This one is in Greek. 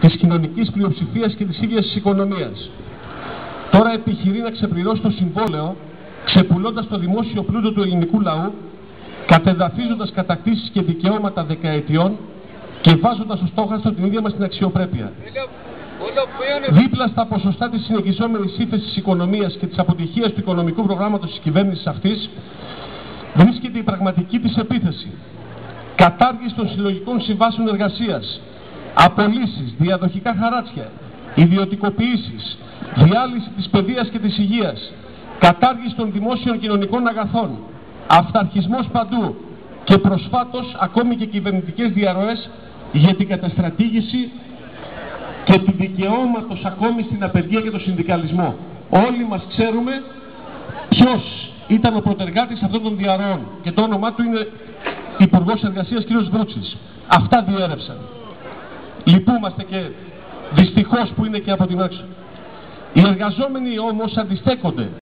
της κοινωνικής πλειοψηφίας και της ίδιας της οικονομίας. Τώρα επιχειρεί να ξεπληρώσει το συμβόλαιο, ξεπουλώντας το δημόσιο πλούτο του ελληνικού λαού, κατεδαφίζοντας κατακτήσεις και δικαιώματα δεκαετιών και βάζοντας στο στόχαστρο την ίδια μας την αξιοπρέπεια. Δίπλα στα ποσοστά της συνεχιζόμενης ύφεσης της οικονομίας και της αποτυχίας του οικονομικού προγράμματος της κυβέρνησης αυτής, βρίσκεται η πραγματική της επίθεση. Κατάργηση των συλλογικών συμβάσεων εργασίας, απολύσεις, διαδοχικά χαράτσια, ιδιωτικοποιήσεις, διάλυση της παιδείας και της υγείας, κατάργηση των δημόσιων κοινωνικών αγαθών, αυταρχισμός παντού και προσφάτως ακόμη και κυβερνητικές διαρροές για την καταστρατήγηση και του δικαιώματος ακόμη στην απεργία και τον συνδικαλισμό. Όλοι μας ξέρουμε ποιος ήταν ο πρωτεργάτης αυτών των διαρροών και το όνομά του είναι Υπουργός Εργασίας κ. Βρούτσης. Αυτά διέρευσαν. Λυπούμαστε και δυστυχώς που είναι και από την άξιο. Οι εργαζόμενοι όμως αντιστέκονται.